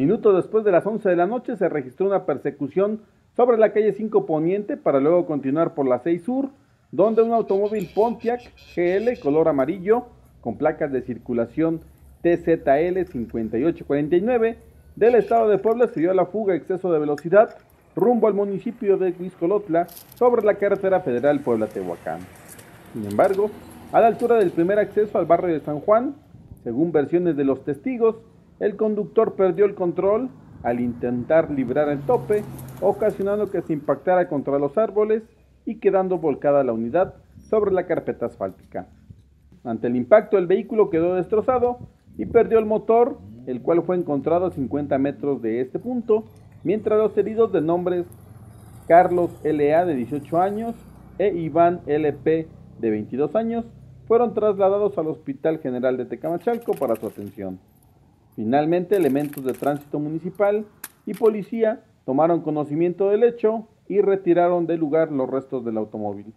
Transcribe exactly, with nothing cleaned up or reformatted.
Minutos después de las once de la noche se registró una persecución sobre la calle cinco Poniente para luego continuar por la seis Sur, donde un automóvil Pontiac G L color amarillo con placas de circulación T Z L cincuenta y ocho cuarenta y nueve del estado de Puebla se dio a la fuga a exceso de velocidad rumbo al municipio de Huixcolotla sobre la carretera federal Puebla-Tehuacán. Sin embargo, a la altura del primer acceso al barrio de San Juan, según versiones de los testigos, el conductor perdió el control al intentar librar el tope, ocasionando que se impactara contra los árboles y quedando volcada la unidad sobre la carpeta asfáltica. Ante el impacto, el vehículo quedó destrozado y perdió el motor, el cual fue encontrado a cincuenta metros de este punto, mientras los heridos de nombres Carlos L A de dieciocho años e Iván L P de veintidós años fueron trasladados al Hospital General de Tecamachalco para su atención. Finalmente, elementos de tránsito municipal y policía tomaron conocimiento del hecho y retiraron del lugar los restos del automóvil.